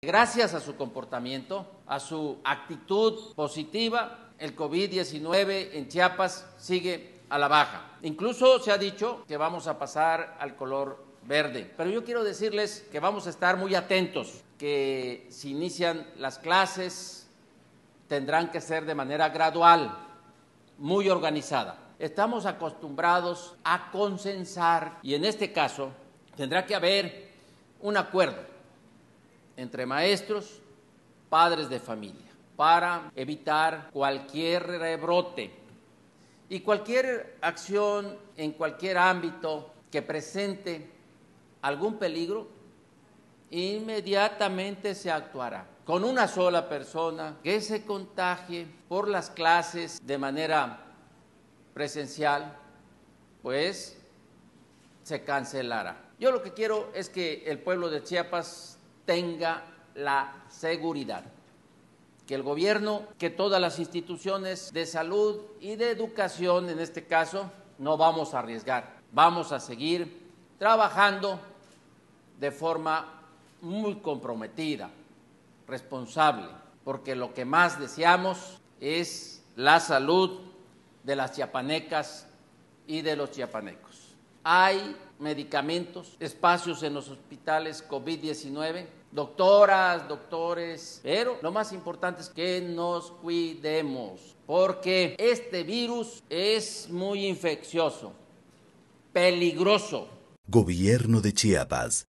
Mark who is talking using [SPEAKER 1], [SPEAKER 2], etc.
[SPEAKER 1] Gracias a su comportamiento, a su actitud positiva, el COVID-19 en Chiapas sigue a la baja. Incluso se ha dicho que vamos a pasar al color verde. Pero yo quiero decirles que vamos a estar muy atentos, que si inician las clases tendrán que ser de manera gradual, muy organizada. Estamos acostumbrados a consensar y en este caso tendrá que haber un acuerdo entre maestros, padres de familia, para evitar cualquier rebrote y cualquier acción en cualquier ámbito que presente algún peligro, inmediatamente se actuará. Con una sola persona que se contagie por las clases de manera presencial, pues se cancelará. Yo lo que quiero es que el pueblo de Chiapas tenga la seguridad, que el gobierno, que todas las instituciones de salud y de educación, en este caso, no vamos a arriesgar, vamos a seguir trabajando de forma muy comprometida, responsable, porque lo que más deseamos es la salud de las chiapanecas y de los chiapanecos. Hay medicamentos, espacios en los hospitales COVID-19, doctoras, doctores, pero lo más importante es que nos cuidemos, porque este virus es muy infeccioso, peligroso.
[SPEAKER 2] Gobierno de Chiapas.